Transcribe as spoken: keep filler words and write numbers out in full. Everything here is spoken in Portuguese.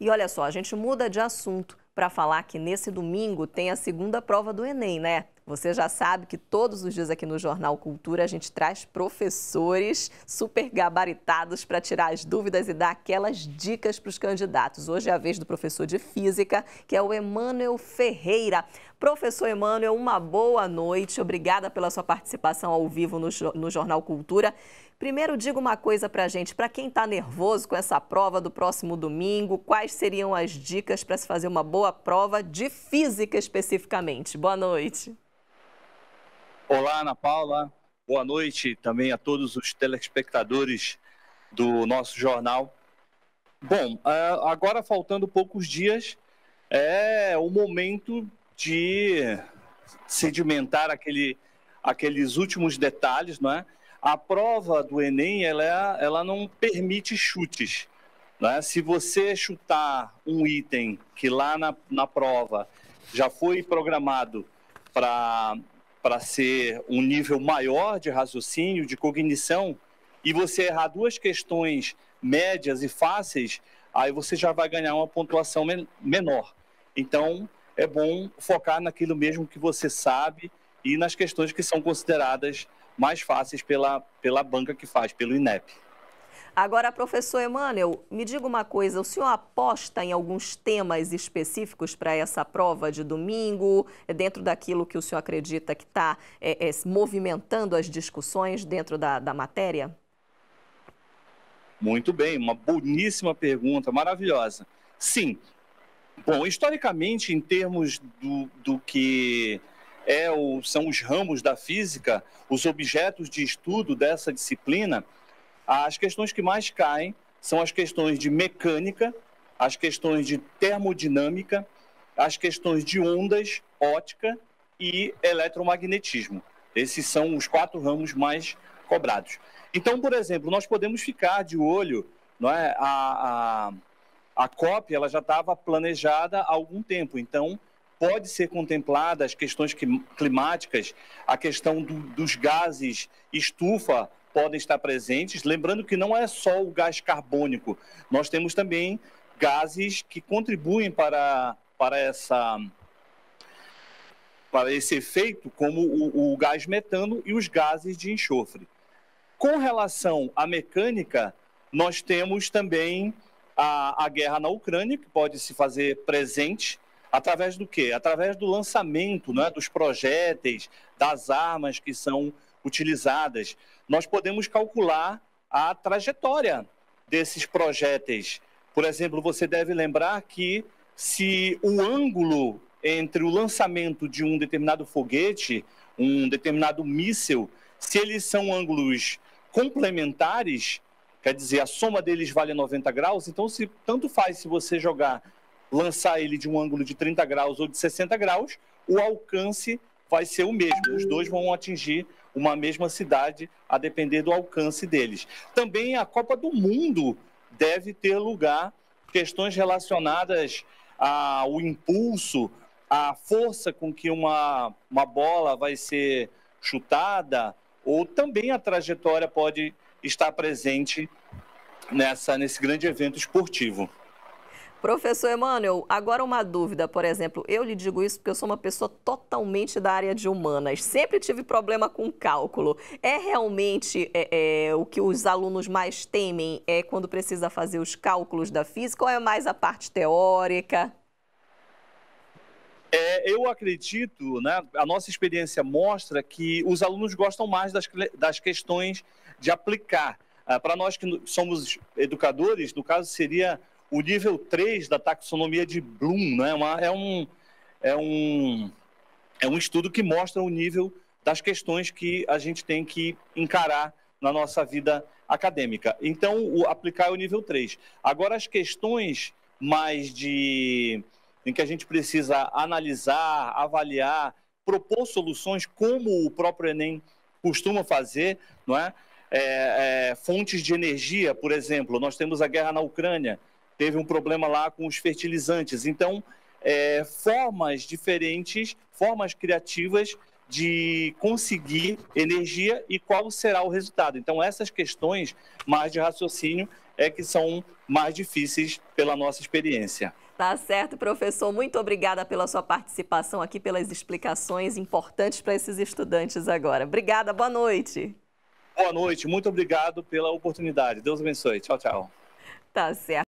E olha só, a gente muda de assunto para falar que nesse domingo tem a segunda prova do Enem, né? Você já sabe que todos os dias aqui no Jornal Cultura a gente traz professores super gabaritados para tirar as dúvidas e dar aquelas dicas para os candidatos. Hoje é a vez do professor de Física, que é o Emanuel Ferreira. Professor Emanuel, uma boa noite. Obrigada pela sua participação ao vivo no, no Jornal Cultura. Primeiro, diga uma coisa para a gente, para quem está nervoso com essa prova do próximo domingo, quais seriam as dicas para se fazer uma boa prova de Física especificamente? Boa noite. Olá, Ana Paula. Boa noite também a todos os telespectadores do nosso jornal. Bom, agora faltando poucos dias, é o momento de sedimentar aquele, aqueles últimos detalhes, não é? A prova do Enem, ela, é, ela não permite chutes, né? Se você chutar um item que lá na, na prova já foi programado para para ser um nível maior de raciocínio, de cognição, e você errar duas questões médias e fáceis, aí você já vai ganhar uma pontuação men menor. Então, é bom focar naquilo mesmo que você sabe e nas questões que são consideradas mais fáceis pela, pela banca que faz, pelo INEP. Agora, professor Emanuel, me diga uma coisa, o senhor aposta em alguns temas específicos para essa prova de domingo, dentro daquilo que o senhor acredita que está é, é, movimentando as discussões dentro da, da matéria? Muito bem, uma boníssima pergunta, maravilhosa. Sim. Bom, historicamente, em termos do, do que é o, são os ramos da física, os objetos de estudo dessa disciplina, as questões que mais caem são as questões de mecânica, as questões de termodinâmica, as questões de ondas, ótica e eletromagnetismo. Esses são os quatro ramos mais cobrados. Então, por exemplo, nós podemos ficar de olho, não é? a, a, a COP ela já estava planejada há algum tempo, então pode ser contemplada as questões climáticas, a questão do, dos gases estufa, podem estar presentes, lembrando que não é só o gás carbônico, nós temos também gases que contribuem para, para, essa, para esse efeito, como o, o gás metano e os gases de enxofre. Com relação à mecânica, nós temos também a, a guerra na Ucrânia, que pode se fazer presente, através do quê? Através do lançamento, né, dos projéteis, das armas que são utilizadas. Nós podemos calcular a trajetória desses projéteis. Por exemplo, você deve lembrar que se o ângulo entre o lançamento de um determinado foguete, um determinado míssil, se eles são ângulos complementares, quer dizer, a soma deles vale noventa graus, então se, tanto faz se você jogar, lançar ele de um ângulo de trinta graus ou de sessenta graus, o alcance vai ser o mesmo. Os dois vão atingir uma mesma cidade, a depender do alcance deles. Também a Copa do Mundo deve ter lugar, questões relacionadas ao impulso, à força com que uma, uma bola vai ser chutada, ou também a trajetória pode estar presente nessa, nesse grande evento esportivo. Professor Emanuel, agora uma dúvida, por exemplo, eu lhe digo isso porque eu sou uma pessoa totalmente da área de humanas, sempre tive problema com cálculo. É realmente é, é, o que os alunos mais temem é quando precisa fazer os cálculos da física ou é mais a parte teórica? É, eu acredito, né, a nossa experiência mostra que os alunos gostam mais das, das questões de aplicar. Ah, para nós que somos educadores, no caso seria o nível três da taxonomia de Bloom, né? Uma, é, um, é, um, é um estudo que mostra o nível das questões que a gente tem que encarar na nossa vida acadêmica. Então, o, aplicar é o nível três. Agora, as questões mais de... em que a gente precisa analisar, avaliar, propor soluções, como o próprio Enem costuma fazer, não é? É, é, fontes de energia, por exemplo, nós temos a guerra na Ucrânia, teve um problema lá com os fertilizantes. Então, é, formas diferentes, formas criativas de conseguir energia e qual será o resultado. Então, essas questões mais de raciocínio é que são mais difíceis pela nossa experiência. Tá certo, professor. Muito obrigada pela sua participação aqui, pelas explicações importantes para esses estudantes agora. Obrigada, boa noite. Boa noite, muito obrigado pela oportunidade. Deus abençoe. Tchau, tchau. Tá certo.